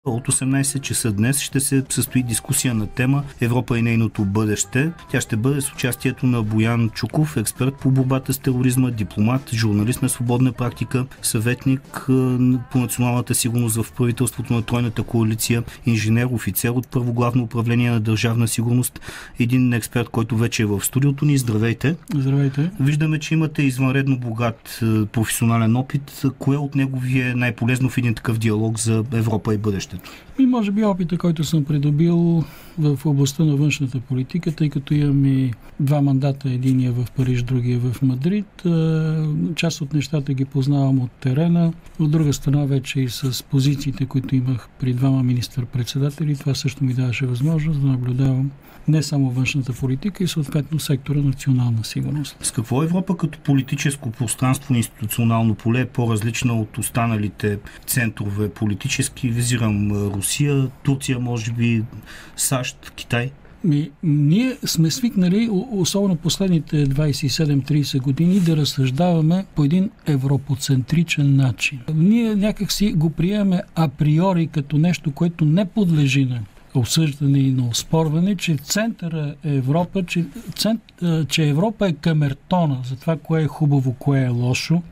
От 18 часа днес ще се състои дискусия на тема Европа и нейното бъдеще. Тя ще бъде с участието на Боян Чуков, експерт по борбата с тероризма, дипломат, журналист на свободна практика, съветник по националната сигурност в правителството на Тройната коалиция, инженер, офицер от Първо главно управление на държавна сигурност, един експерт, който вече е в студиото ни. Здравейте! Здравейте! Виждаме, че имате извънредно богат професионален опит. Кое от него ви е най-полезно в един такъв диалог за Европа и бъдещето? И може би опита, който съм придобил в областта на външната политика, тъй като имам и два мандата, единия в Париж, другия в Мадрид. Част от нещата ги познавам от терена. От друга страна вече и с позициите, които имах при двама министър-председатели. Това също ми даваше възможност да наблюдавам не само външната политика и съответно сектора национална сигурност. С какво Европа като политическо пространство и институционално поле е по-различна от останалите центрове политически? Визирам Русия, Турция, може би САЩ, Китай. Ние сме свикнали, особено последните 27-30 години, да разсъждаваме по един европоцентричен начин. Ние някак си го приемаме априори като нещо, което не подлежи на обсъждане и на оспорване, че центъра е Европа, че Европа е камертона за това, кое е хубаво, кое е лошо,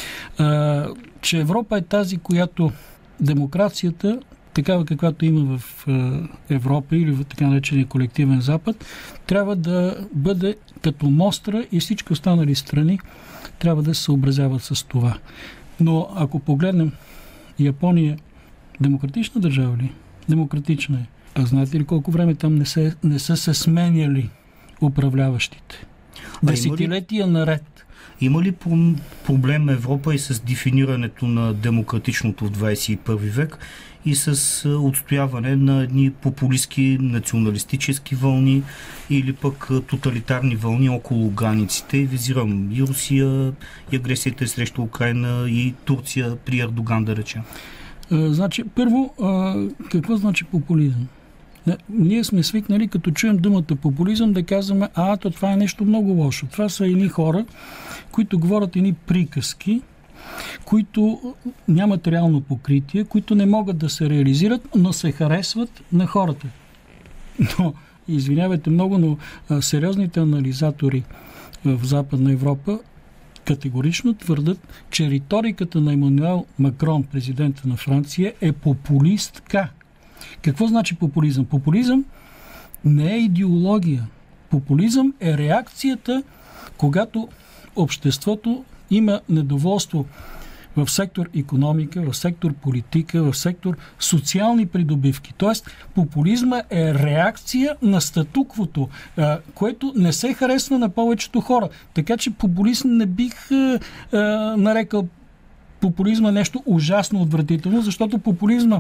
че Европа е тази, която демокрацията, такава каквато има в Европа или в така наречения колективен Запад, трябва да бъде като мостра и всички останали страни трябва да се съобразяват с това. Но ако погледнем Япония, демократична държава ли? Демократична е. А знаете ли колко време там не са се сменяли управляващите? Десетилетия наред. Има ли проблем Европа и с дефинирането на демократичното в 21 век и с отстояване на едни популистски, националистически вълни или пък тоталитарни вълни около границите? Визирам и Русия, и агресията срещу Украйна, и Турция при Ердоган, да речем. Значи, първо, какво значи популизъм? Ние сме свикнали, като чуем думата популизъм, да казваме, това е нещо много лошо. Това са едни хора, които говорят едни приказки, които нямат реално покритие, които не могат да се реализират, но се харесват на хората. Но, извинявайте много, но сериозните анализатори в Западна Европа категорично твърдат, че риториката на Емануел Макрон, президента на Франция, е популистка. Какво значи популизъм? Популизъм не е идеология. Популизъм е реакцията, когато обществото има недоволство в сектор икономика, в сектор политика, в сектор социални придобивки. Тоест, популизма е реакция на статуквото, което не се харесва на повечето хора. Така че популизъм не бих нарекал популизма нещо ужасно отвратително, защото популизма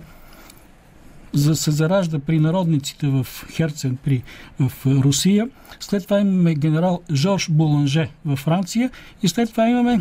се заражда при народниците в Херцен, в Русия. След това имаме генерал Жорж Боланже във Франция и след това имаме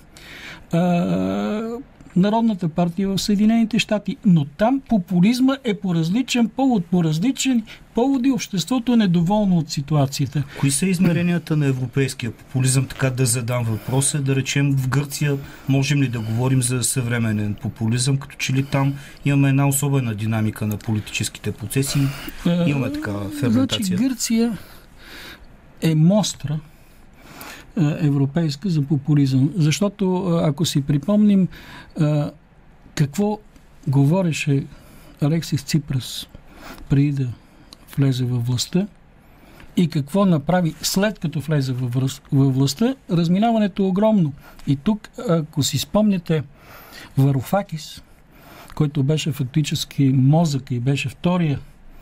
Народната партия в Съединените щати. Но там популизма е по различен повод, по различен поводи обществото е недоволно от ситуацията. Кои са измеренията на европейския популизъм? Така да задам въпроса. Да речем, в Гърция можем ли да говорим за съвременен популизъм, като че ли там имаме една особена динамика на политическите процеси? Имаме такава ферментация. Значи Гърция е мостра европейска за популизъм. Защото, ако си припомним какво говореше Алексис Ципрас преди да влезе във властта и какво направи след като влезе във властта, разминаването е огромно. И тук, ако си спомняте Варофакис, който беше фактически мозък и беше втория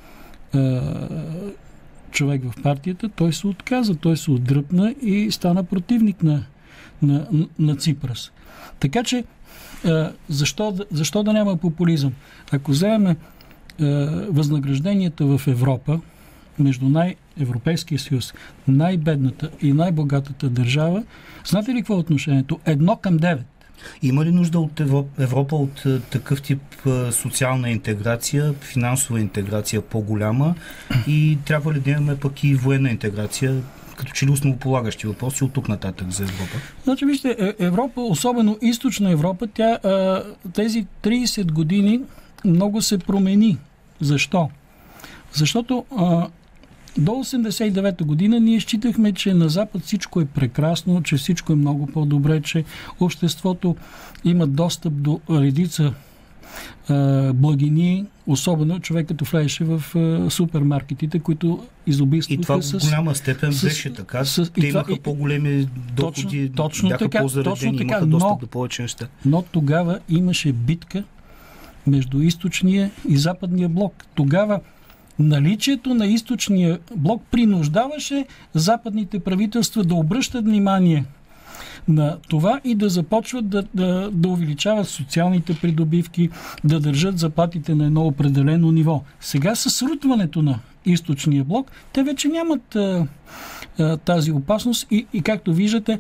човек в партията, той се отказа, той се отдръпна и стана противник на Ципрас. Така че, защо да няма популизъм? Ако вземем възнагражденията в Европа, между Европейския съюз, най-бедната и най-богатата държава, знаете ли какво е отношението? 1:9. Има ли нужда от Европа от такъв тип социална интеграция, финансова интеграция по-голяма и трябва ли да имаме пък и военна интеграция, като че ли основополагащи въпроси от тук нататък за Европа? Значи, вижте, Европа, особено източна Европа, тези 30 години много се промени. Защо? Защото до 1989 година ние считахме, че на Запад всичко е прекрасно, че всичко е много по-добре, че обществото има достъп до редица благини, особено човек като влезеше в супермаркетите, които изобилстваха. И това в голяма степен беше така. Те имаха по-големи доходи, бяха по-заредени, имаха достъп до повече неща. Но тогава имаше битка между източния и западния блок. Тогава наличието на източния блок принуждаваше западните правителства да обръщат внимание на това и да започват да увеличават социалните придобивки, да държат заплатите на едно определено ниво. Сега със срутването на източния блок, те вече нямат тази опасност и както виждате,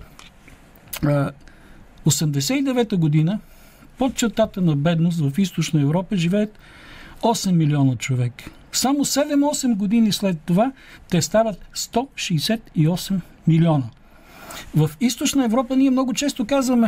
1989 година под чертата на бедност в Източна Европа живеят 8 милиона човек. Само 7-8 години след това те стават 168 милиона. В Източна Европа ние много често казваме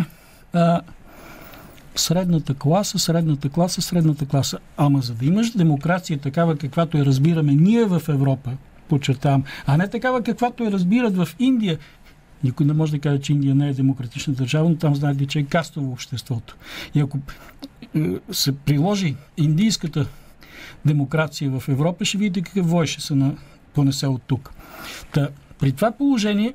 средната класа. Ама за да имаш демокрация такава, каквато я разбираме ние в Европа, подчертавам, а не такава, каквато я разбират в Индия. Никой не може да каже, че Индия не е демократична държава, но там знаете, че е кастово обществото. И ако се приложи индийската демокрация в Европа, ще видите какъв вой ще се понесе от тук. При това положение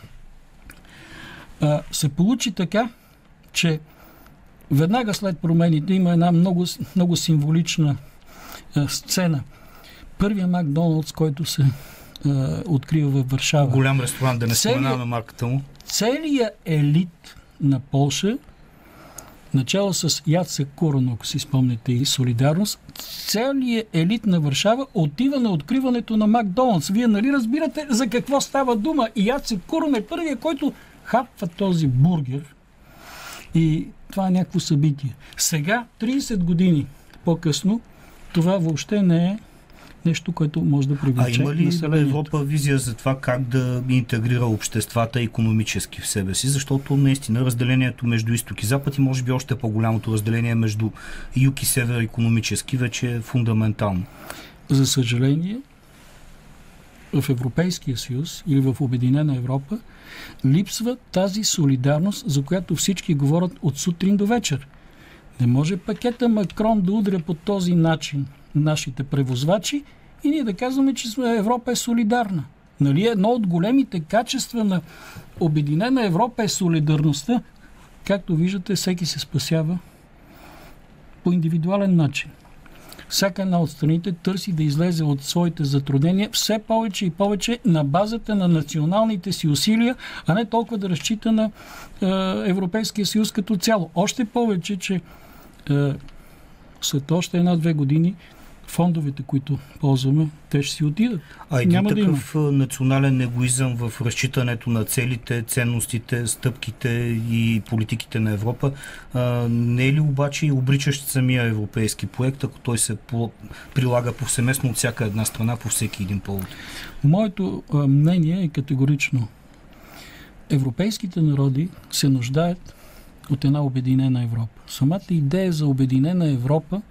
се получи така, че веднага след промените има една много, много символична сцена. Първия Макдоналдс, който се открива във Варшава. Голям ресторант, да не споменаваме марката му. Целият елит на Полша, начало с Яцек Курон, ако си спомните, и Солидарност, целият елит на Варшава отива на откриването на Макдоналдс. Вие нали разбирате за какво става дума? И Яцек Курон е първият, който хапва този бургер и това е някакво събитие. Сега, 30 години по-късно, това въобще не е нещо, което може да привлече населението. Има ли Европа визия за това как да интегрира обществата икономически в себе си? Защото наистина разделението между изток и запад и може би още по-голямото разделение между юг и север икономически вече е фундаментално. За съжаление, в Европейския съюз или в Обединена Европа липсва тази солидарност, за която всички говорят от сутрин до вечер. Не може пакета Макрон да удря по този начин нашите превозвачи и ние да казваме, че Европа е солидарна. Нали, едно от големите качества на Обединена Европа е солидарността. Както виждате, всеки се спасява по индивидуален начин. Всяка една от страните търси да излезе от своите затруднения все повече и повече на базата на националните си усилия, а не толкова да разчита на Европейския съюз като цяло. Още повече, че след още 1-2 години фондовете, които ползваме, те ще си отидат. А един такъв национален егоизъм в разчитането на целите, ценностите, стъпките и политиките на Европа не е ли обаче и обричащ самия европейски проект, ако той се прилага повсеместно от всяка една страна по всеки един повод? Моето мнение е категорично. Европейските народи се нуждаят от една обединена Европа. Самата идея за обединена Европа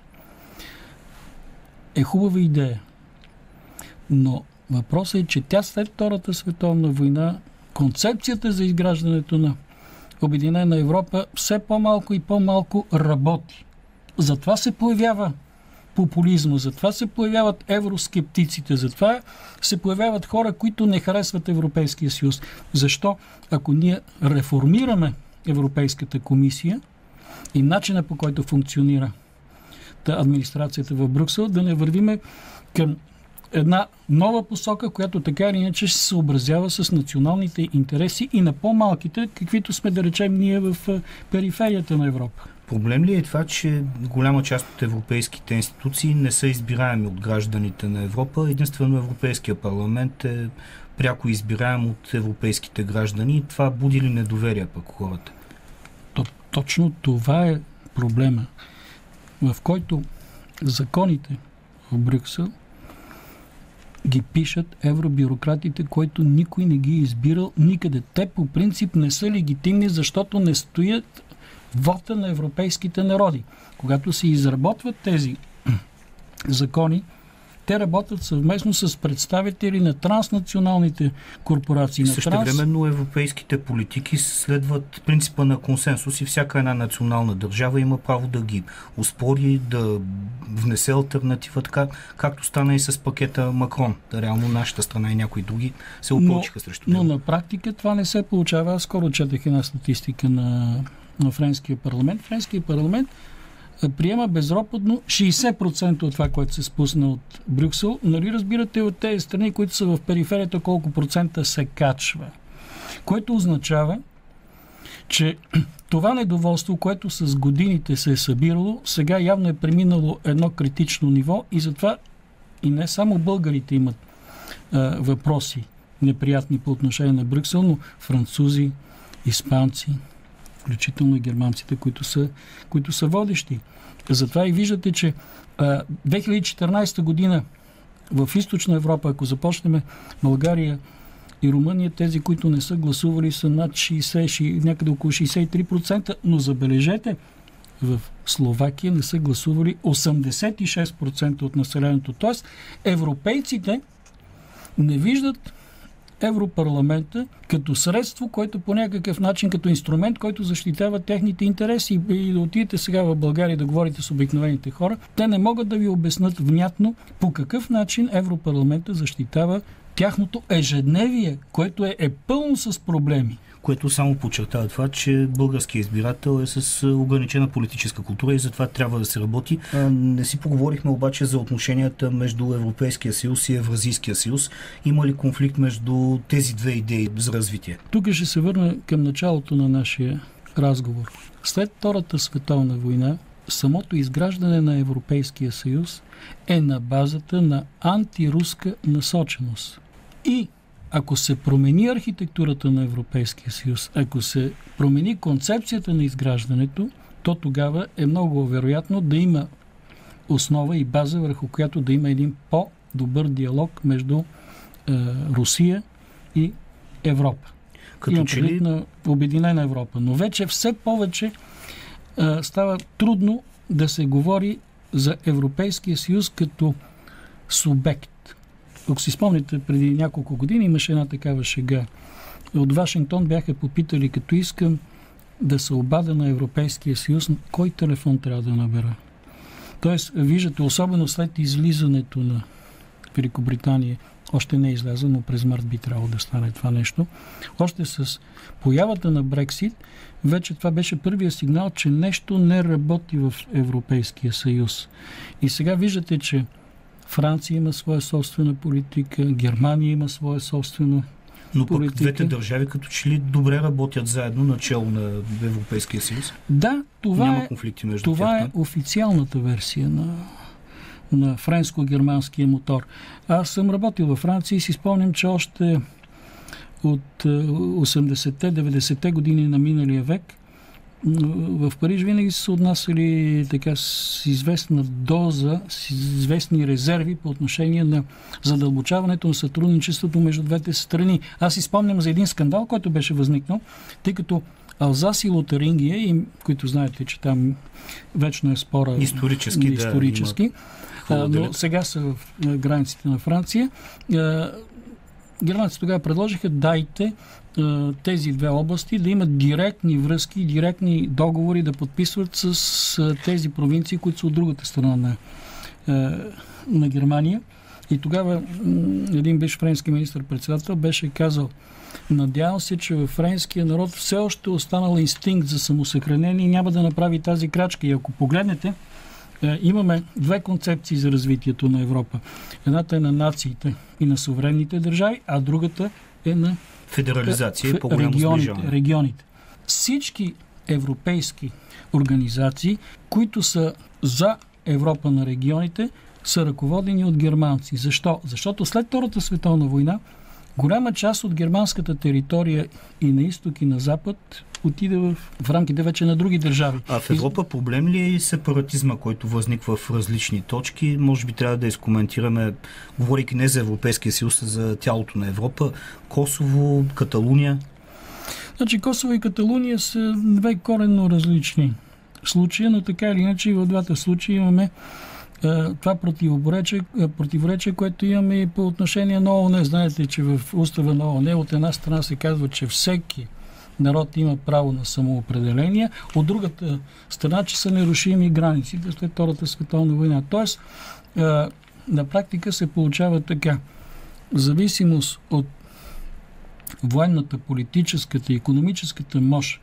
е хубава идея. Но въпросът е, че тя след Втората световна война, концепцията за изграждането на Обединена Европа все по-малко и по-малко работи. Затова се появява популизма, затова се появяват евроскептиците, затова се появяват хора, които не харесват Европейския съюз. Защо? Ако ние реформираме Европейската комисия и начина, по който функционира администрацията в Брюксел, да не вървиме към една нова посока, която така или иначе ще се съобразява с националните интереси и на по-малките, каквито сме, да речем, ние в периферията на Европа. Проблем ли е това, че голяма част от европейските институции не са избираеми от гражданите на Европа? Единствено Европейския парламент е пряко избираем от европейските граждани и това буди ли недоверие пък хората? Точно това е проблема, в който законите в Брюксел ги пишат евробюрократите, които никой не ги е избирал никъде. Те по принцип не са легитимни, защото не стоят вота на европейските народи. Когато се изработват тези закони, те работят съвместно с представители на транснационалните корпорации. Същевременно европейските политики следват принципа на консенсус и всяка една национална държава има право да ги оспори, да внесе алтернатива, така както стана и с пакета Макрон. Реално нашата страна и някои други се опълчиха срещу него. Но на практика това не се получава. Аз скоро четах една статистика на Френския парламент. Френския парламент приема безропотно 60% от това, което се спусна от Брюксел. Нали разбирате от тези страни, които са в периферията, колко процента се качва. Което означава, че това недоволство, което с годините се е събирало, сега явно е преминало едно критично ниво и затова и не само българите имат въпроси неприятни по отношение на Брюксел, но французи, испанци, включително и германците, които са водещи. Затова и виждате, че 2014 година в Източна Европа, ако започнем България и Румъния, тези, които не са гласували, са над 60, някъде около 63%, но забележете, в Словакия не са гласували 86% от населението. Тоест, европейците не виждат Европарламента като средство, което по някакъв начин, като инструмент, който защитава техните интереси. И да отидете сега в България да говорите с обикновените хора, те не могат да ви обяснат внятно по какъв начин Европарламента защитава тяхното ежедневие, което е пълно с проблеми. Което само подчертава това, че българският избирател е с ограничена политическа култура и затова трябва да се работи. Не си поговорихме обаче за отношенията между Европейския съюз и Евразийския съюз. Има ли конфликт между тези две идеи за развитие? Тук ще се върна към началото на нашия разговор. След Втората световна война, самото изграждане на Европейския съюз е на базата на антируска насоченост. И ако се промени архитектурата на Европейския съюз, ако се промени концепцията на изграждането, то тогава е много вероятно да има основа и база, върху която да има един по-добър диалог между Русия и Европа. Като че ли на Обединена Европа. Но вече все повече става трудно да се говори за Европейския съюз като субект. Ако си спомните, преди няколко години имаше една такава шега. От Вашингтон бяха попитали, като искам да се обадя на Европейския съюз, кой телефон трябва да набера. Тоест, виждате, особено след излизането на Великобритания, още не е изляза, но през март би трябвало да стане това нещо. Още с появата на Брексит, вече това беше първия сигнал, че нещо не работи в Европейския съюз. И сега виждате, че Франция има своя собствена политика, Германия има своя собствена но пък политика. Двете държави като че ли добре работят заедно начало на Европейския съюз? Да, няма конфликти между тях. Това е официалната версия на френско-германския мотор. Аз съм работил във Франция и си спомням, че още от 80-те, 90-те години на миналия век в Париж винаги са се отнасяли така с известна доза, с известни резерви по отношение на задълбочаването на сътрудничеството между двете страни. Аз си спомням за един скандал, който беше възникнал, тъй като Алзас и Лотарингия, които знаете, че там вечно е спора исторически, но сега са в границите на Франция. Германците тогава предложиха, дайте тези две области да имат директни връзки, директни договори да подписват с тези провинции, които са от другата страна на Германия. И тогава един бивш френски министър-председател беше казал: надявам се, че във френския народ все още останал инстинкт за самосъхранение и няма да направи тази крачка. И ако погледнете, имаме две концепции за развитието на Европа. Едната е на нациите и на суверенните държави, а другата е на федерализация и по-голямо сближаване. Регионите. Всички европейски организации, които са за Европа на регионите, са ръководени от германци. Защо? Защото след Втората световна война голяма част от германската територия и на изток и на запад отиде в рамките вече на други държави. А в Европа проблем ли е и сепаратизма, който възниква в различни точки? Може би трябва да изкоментираме, говорейки не за Европейския съюз, а за тялото на Европа. Косово, Каталуния. Значи Косово и Каталуния са две коренно различни случаи, но така или иначе в двата случая имаме това противоречие, което имаме и по отношение на ООН. Знаете, че в устава на ООН от една страна се казва, че всеки народ има право на самоопределение, от другата страна, че са нерушими границите след Втората световна война. Тоест, на практика се получава така. В зависимост от военната, политическата и икономическата мощ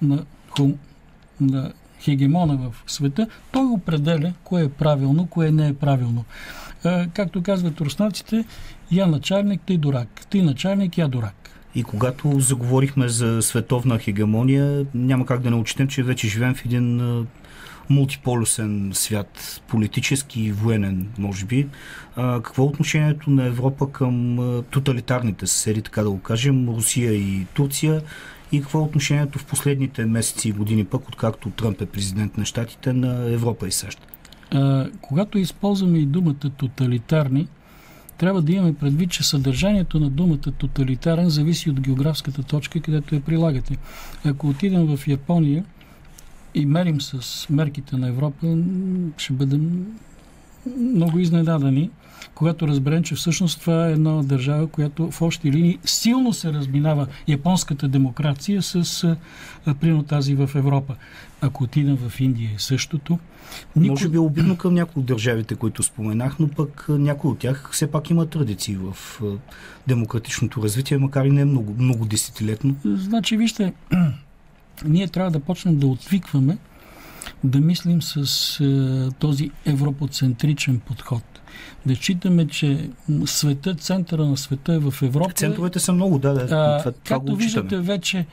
на хегемона в света, той определя кое е правилно, кое не е правилно. Както казват руснаците, я начальник, ти дурак. Ти начальник, я дурак. И когато заговорихме за световна хегемония, няма как да не отчетем, че вече живеем в един мултиполюсен свят, политически и военен, може би. Какво е отношението на Европа към тоталитарните съседи, така да го кажем, Русия и Турция? И какво е отношението в последните месеци и години пък, откакто Тръмп е президент на щатите, на Европа и САЩ? Когато използваме и думата тоталитарни, трябва да имаме предвид, че съдържанието на думата тоталитарен зависи от географската точка, където я прилагате. Ако отидем в Япония и мерим с мерките на Европа, ще бъдем много изненадани, когато разберем, че всъщност това е една държава, която в общи линии силно се разминава японската демокрация с примерно тази в Европа. Ако отидем в Индия е същото. Може би е обидно към някои от държавите, които споменах, но пък някои от тях все пак има традиции в демократичното развитие, макар и не много, много десетилетно. Значи, вижте, ние трябва да почнем да отвикваме да мислим с този европоцентричен подход. Да считаме, че центъра на света е в Европа. Центровете са много, това както виждате вече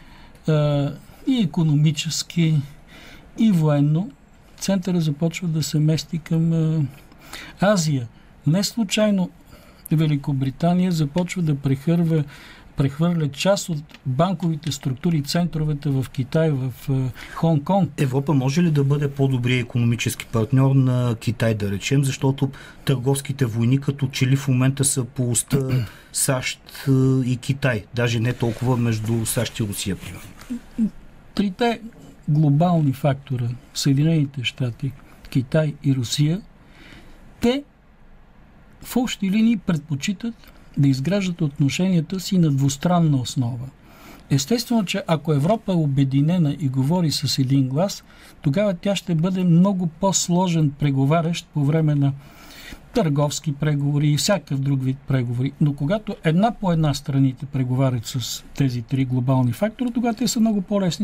и икономически, и военно, центъра започва да се мести към Азия. Не случайно Великобритания започва да прехвърля част от банковите структури и центровете в Китай, в Хонг-Конг. Европа може ли да бъде по-добрия икономически партньор на Китай, да речем, защото търговските войни като че ли в момента са по уста САЩ и Китай, даже не толкова между САЩ и Русия, примерно? Трите глобални фактора, Съединените щати, Китай и Русия, те в общи линии предпочитат да изграждат отношенията си на двустранна основа. Естествено, че ако Европа е обединена и говори с един глас, тогава тя ще бъде много по-сложен преговарящ по време на търговски преговори и всякакъв друг вид преговори. Но когато една по една страните преговарят с тези три глобални фактора, тогава те са много по-лесни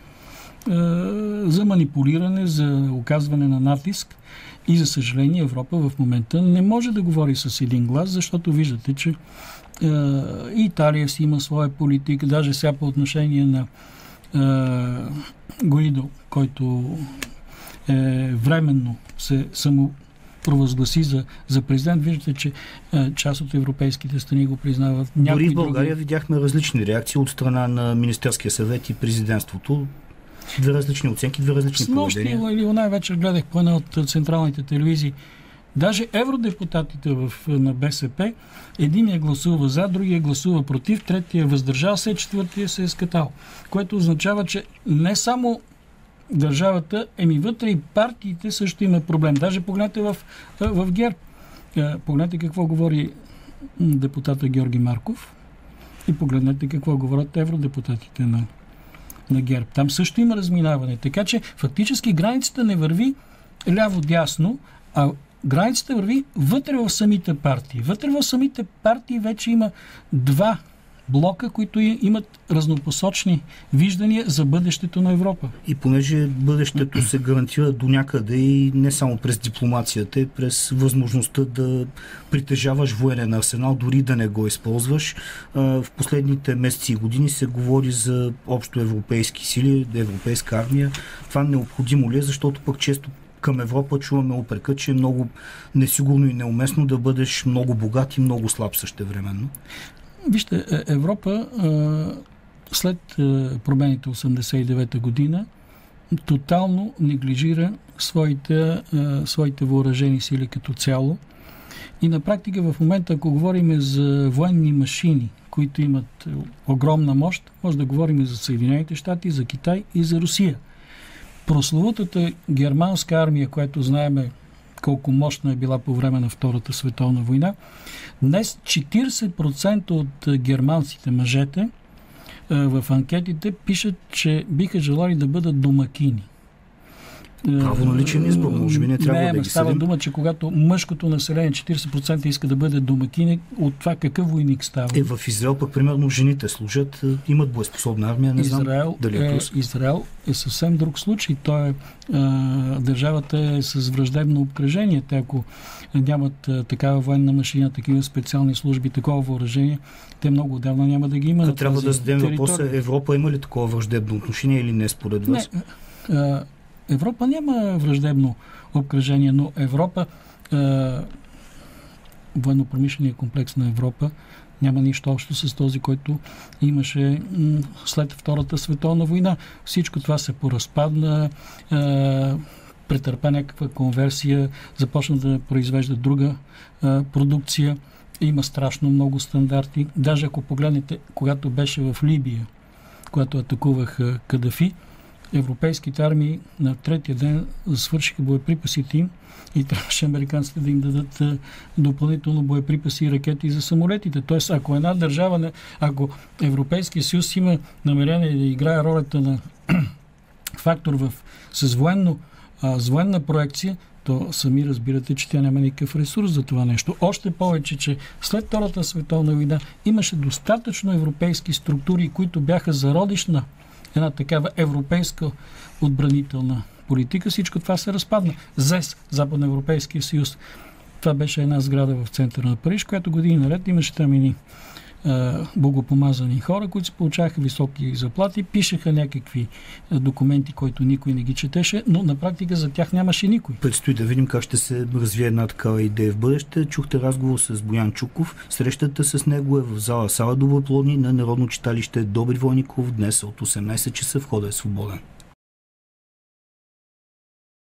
за манипулиране, за оказване на натиск. И за съжаление Европа в момента не може да говори с един глас, защото виждате, че Италия си има своя политика, даже сега по отношение на Гуидо, който временно се самопровъзгласи за президент. Виждате, че част от европейските страни го признават. Дори в България видяхме различни реакции от страна на Министерския съвет и президентството. Две различни оценки, две различни поведения. Снощи или най-вече гледах по една от централните телевизии. Даже евродепутатите на БСП, единия гласува за, другия гласува против, третия въздържал се, четвъртия се е скатал. Което означава, че не само държавата, вътре и партиите също има проблем. Даже погледнете в ГЕРБ. Погледнете какво говори депутата Георги Марков и погледнете какво говорят евродепутатите на ГЕРБ. Там също има разминаване. Така че фактически границата не върви ляво-дясно, а границата върви вътре в самите партии. Вътре в самите партии вече има два блока, които имат разнопосочни виждания за бъдещето на Европа. И понеже бъдещето се гарантира до някъде и не само през дипломацията, и през възможността да притежаваш военен арсенал, дори да не го използваш. В последните месеци и години се говори за общо европейски сили, европейска армия. Това необходимо ли е, защото пък често към Европа чуваме упрека, че е много несигурно и неуместно да бъдеш много богат и много слаб същевременно. Вижте, Европа след промените 89-та година тотално неглижира своите въоръжени сили като цяло. И на практика в момента, ако говорим за военни машини, които имат огромна мощ, може да говорим за Съединените щати, за Китай и за Русия. Прословутата германска армия, която знаеме колко мощна е била по време на Втората световна война. Днес 40% от германците, мъжете, в анкетите пишат, че биха желали да бъдат домакини. Право на личен избор, може би не трябва да ги става съдим. дума, че когато мъжкото население 40% иска да бъде домакини, от това какъв войник става? В Израел пък, примерно, жените служат, имат боеспособна армия, не знам дали е плюс. Израел е съвсем друг случай. Държавата е с враждебно обкръжение. Те, ако нямат такава военна машина, такива специални служби, такова въоръжение, те много отдавна няма да ги има. Трябва да зададем въпроса, Европа има ли такова враждебно отношение или не според вас? Не, Европа няма враждебно обкръжение, но Европа, военно-промишления комплекс на Европа няма нищо общо с този, който имаше след Втората световна война. Всичко това се поразпадна, претърпя някаква конверсия, започна да произвежда друга продукция. Има страшно много стандарти. Даже ако погледнете, когато беше в Либия, когато атакуваха Кадафи, европейските армии на третия ден свършиха боеприпасите им и трябваше американците да им дадат допълнително боеприпаси и ракети за самолетите. Тоест, ако една държава, ако Европейския съюз има намерение да играе ролята на фактор с военна проекция, то сами разбирате, че тя няма никакъв ресурс за това нещо. Още повече, че след Втората световна война имаше достатъчно европейски структури, които бяха зародиш на една такава европейска отбранителна политика. Всичко това се разпадна. ЗЕС, Западноевропейския съюз. Това беше една сграда в центъра на Париж, която години наред имаше там едни богопомазани хора, които се получаваха високи заплати, пишеха някакви документи, които никой не ги четеше, но на практика за тях нямаше никой. Предстои да видим как ще се развие една такава идея в бъдеще. Чухте разговор с Боян Чуков. Срещата с него е в зала Доброплодни на Народно читалище Добри Войников днес от 18 часа. Входът е свободен.